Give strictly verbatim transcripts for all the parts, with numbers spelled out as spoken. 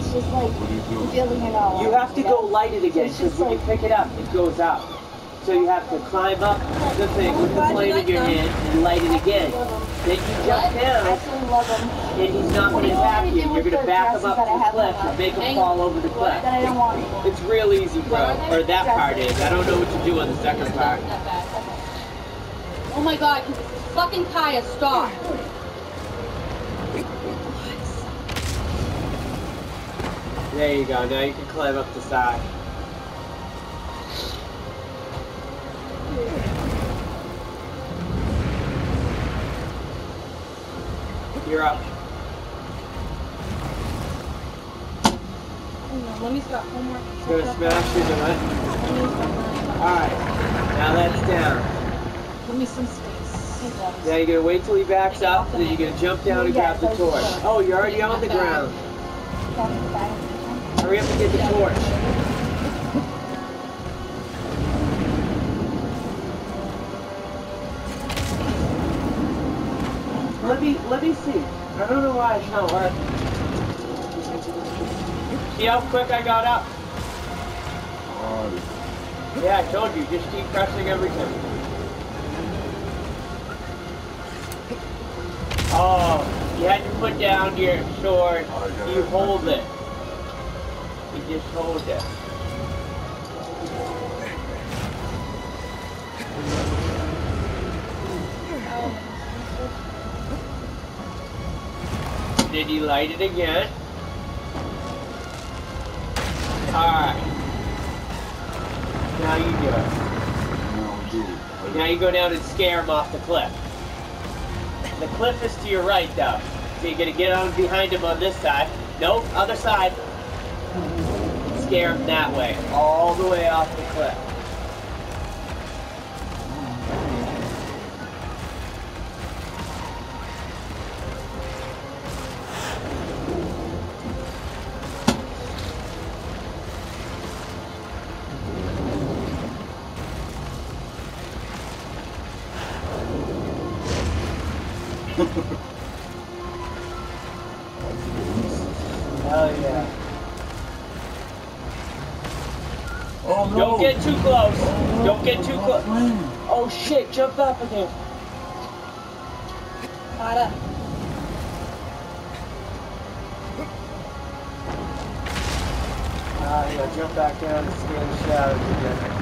it's just like feeling it all. You have to you know? go light it again, So it's because just when like, you pick it up, it goes up. So you have to climb up the thing with the flame in your hand and light it again. Then you jump I down, absolutely love them. and he's not What going do to you want attack me to you. do You're with going to the back him dresses up that to I the have cliff on? and make him Hang fall over the cliff. That I don't want anymore. It's real easy, bro. Or that part is. I don't know what to do on the second part. That bad. Oh my god, fucking Kaya, stop. There you go. Now you can climb up the side. You're up. Let me stop. One more. You're gonna smash it or what? Alright. Now that's down. Give me some space. Now you're gonna wait till he backs up, then you're gonna jump down and grab the torch. Oh, you're already on the ground. Hurry up and get the torch. Let me let me see. I don't know why it's not working. See how quick I got up? Yeah, I told you, just keep pressing everything. Oh, you had to put down your sword. You hold it. You just hold it. Did he light it again? Alright. Now you do it. Now you go down and scare him off the cliff. The cliff is to your right, though. So you're gonna get on behind him on this side. Nope, other side. Scare him that way, all the way off the cliff. Hell yeah. Oh, no. Don't get too close. Don't get too close. Oh shit, jump up again. Got up. Ah, yeah, jump back down and scare the shit out of you again.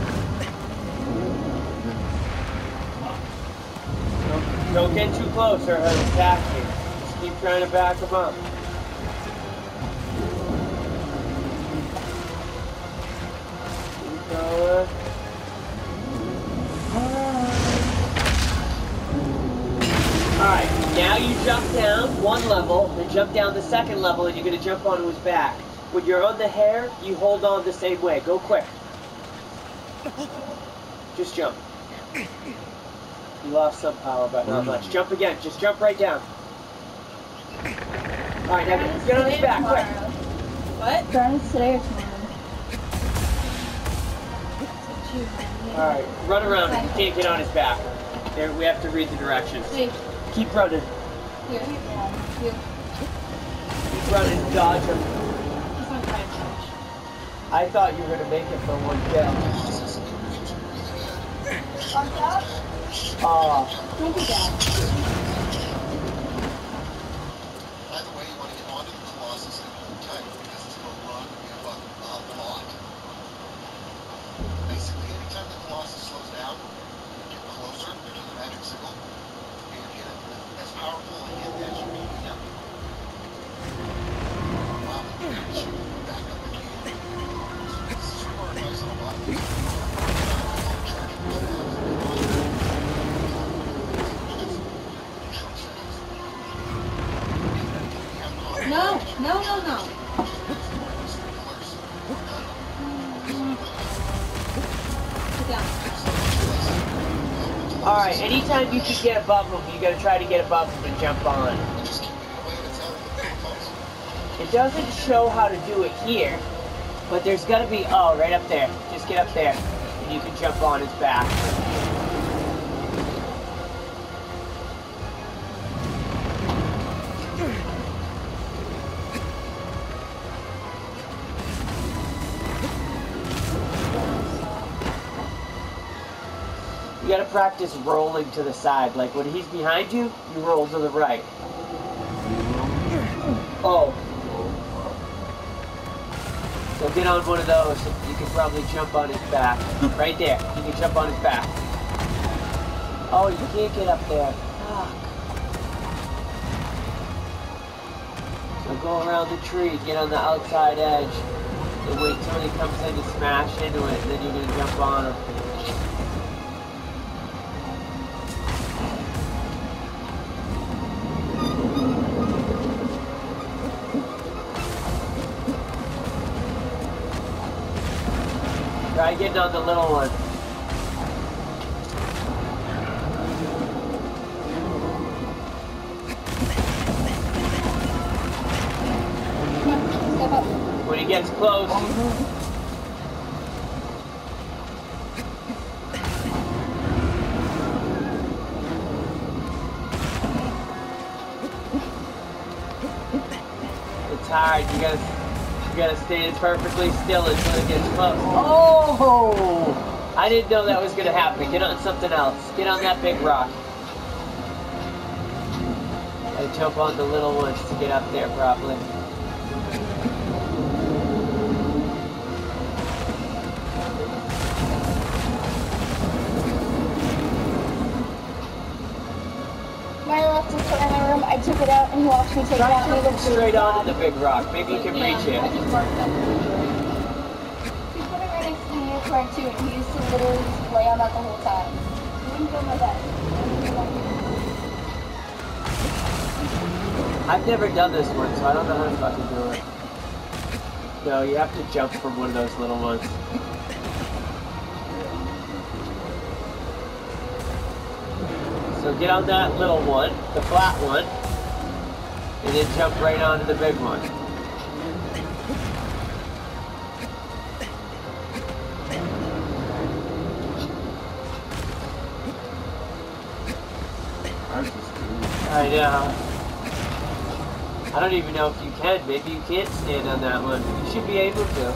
Don't, don't get too close or he'll attack you. Just keep trying to back him up. Keep going. Alright, now you jump down one level, then jump down the second level, and you're going to jump onto his back. When you're on the hair, you hold on the same way. Go quick. Just jump. You lost some power, but not much. Jump again. Just jump right down. Alright, now get on his back, quick. What? Friends today or tomorrow? Alright, run around him. You can't get on his back. There, we have to read the directions. Hey, Keep running. here. Here. Keep running. Dodge him. He's on time charge. I thought you were going to make it for one kill. On top? Aw. Don't be bad. By the way, you want to get onto the Colossus and hold tight because it's going to run you up a lot. Basically, anytime the Colossus slows down, get closer to the magic signal and hit it with as powerful a hit as you can get. Wow, you can shoot back up again. This is super advice on a lot of people. No, no, no, no. Sit down. Alright, anytime you can get above him, you gotta try to get above him and jump on. It doesn't show how to do it here, but there's gotta be, oh, right up there. Just get up there, and you can jump on his back. You gotta practice rolling to the side. Like when he's behind you, you roll to the right. Oh. So get on one of those. You can probably jump on his back. Right there. You can jump on his back. Oh, you can't get up there. Fuck. So go around the tree, get on the outside edge, and wait till he comes in to smash into it, and then you're gonna jump on him. Try getting on the little one. Step up. When he gets close, it's hard. You gotta, you gotta stay perfectly still until it gets close. Oh! I didn't know that was gonna happen. Get on something else. Get on that big rock. Gotta jump on the little ones to get up there properly. My left is in my room. I took it out and he watched me take it Try out. And he jumping looked straight really onto sad. the big rock. Maybe you can Yeah, reach I it. just marked that. He's put it right next to the new car too, and he used to literally just lay on that the whole time. He wouldn't go to my bed. I've never done this one, so I don't know how to fucking do it. No, you have to jump from one of those little ones. So get on that little one, the flat one, and then jump right onto the big one. I know. I don't even know if you can. Maybe you can't stand on that one. You should be able to.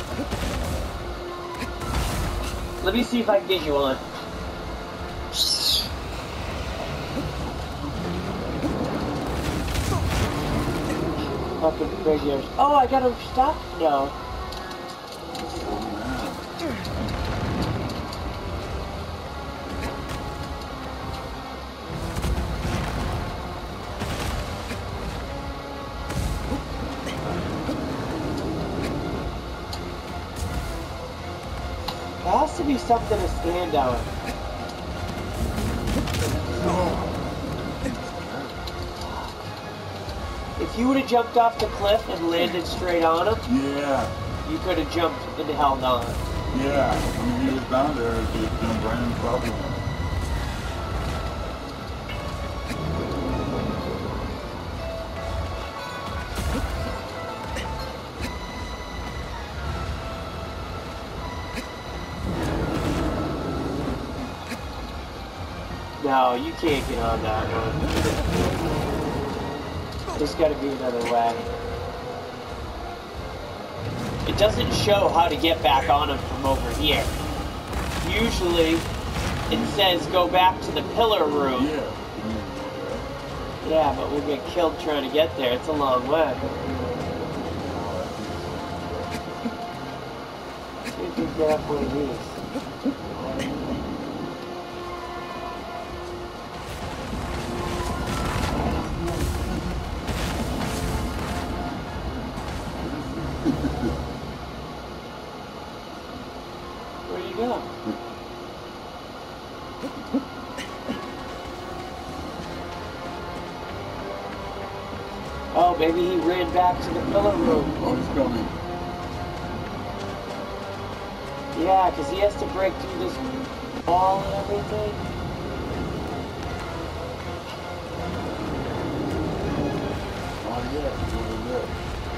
Let me see if I can get you on. Fucking figures. Oh, I got him stuck? No. There has to be something to stand on. If you would have jumped off the cliff and landed straight on him, Yeah, you could have jumped and held on. yeah. When he was down there, he just jumped right in trouble. No, you can't get on that one. There's gotta be another way. It doesn't show how to get back on him from over here. Usually, it says go back to the pillar room. Yeah. Yeah, but we'll get killed trying to get there. It's a long way. See if we can get up one of these. Where'd you go? Oh, maybe he ran back to the pillar room. Oh, he's coming. Yeah, because he has to break through this wall and everything. Oh, yeah, he's over there.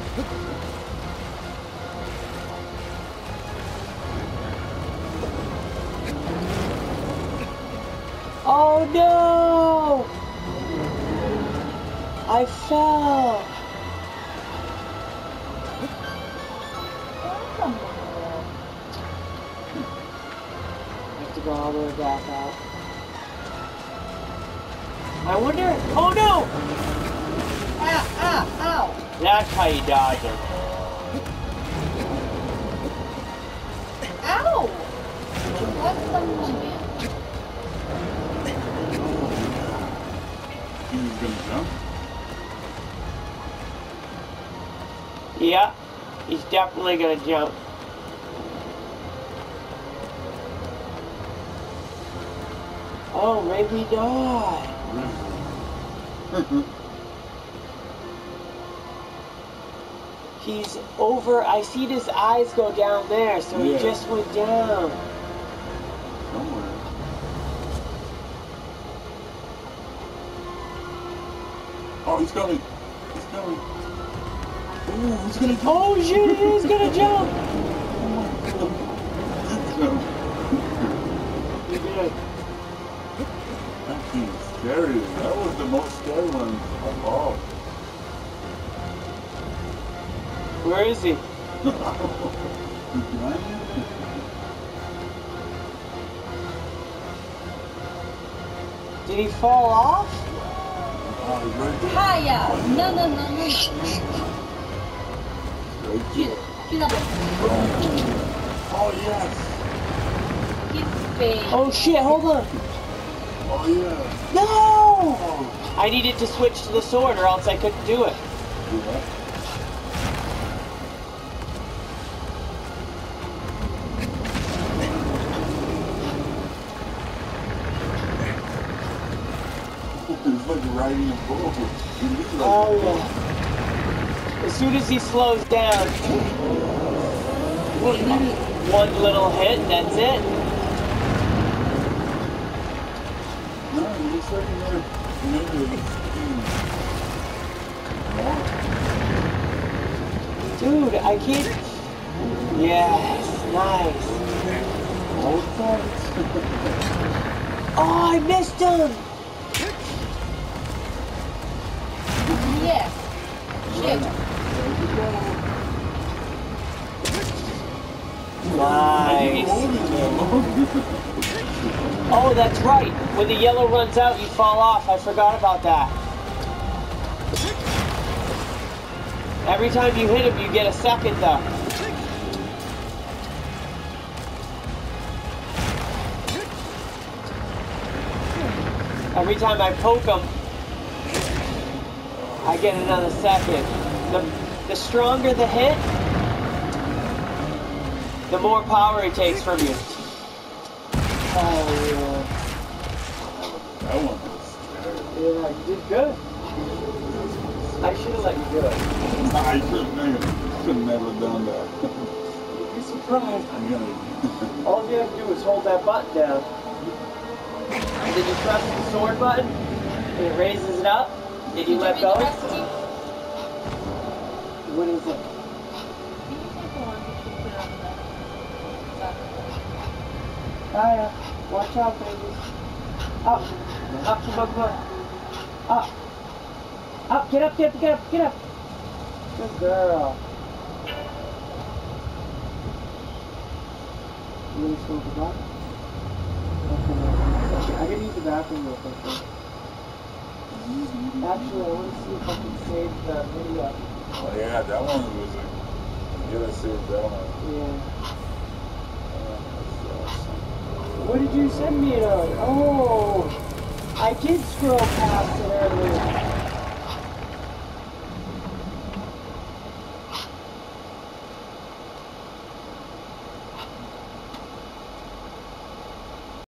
Oh no! I fell! I have to go all the way back out. I wonder... Oh no! Ow, ow, ow. That's how you dodge him. Ow! What's the movement? He's gonna jump. Yeah, he's definitely gonna jump. Oh, maybe not. He's over. I see his eyes go down there, so Yeah. he just went down. Somewhere. Oh, he's coming. He's coming. Ooh, he's gonna jump. Oh shit, he's gonna jump. He did. That seems scary. That was the most scary one of all. Where is he? Did he fall off? Oh, he's right there. Kaya! No, no, no, no. Right Get, there. get up. Oh, yes. Get big. Oh shit, hold on. Oh, yeah. No! Oh, I needed to switch to the sword or else I couldn't do it. yeah. It's like riding a bull. It is like Oh a bull. yeah. As soon as he slows down, one little hit, that's it. No, it looks like another, another Dude, I can't. Yes, nice. both sides. Oh, I missed him. Yeah. Shit. Nice. Oh, that's right. When the yellow runs out, you fall off. I forgot about that. Every time you hit him, you get a second though. Every time I poke him, I get another second. The, the stronger the hit, the more power he takes from you. Oh, That one was scary. yeah. Yeah, you did good. I should have let you do it. I couldn't have, could never done that. You'd be surprised. I'm gonna. All you have to do is hold that button down. And then you press the sword button, and it raises it up, and you Did let read go. the recipe? What is it? Can you take the one that you put on the... Kaya, watch out, baby. Up. Up, come on, come on. Up. Up, get up, get up, get up, get up. Good girl. You gonna smoke a blunt? Okay, I gotta use the bathroom real quick. Though. Actually, I want to see if I can save the video. Oh yeah, that one was a. You gotta save that one. Yeah. Oh, that's awesome. What did you send me it on? Oh, I did scroll past it earlier.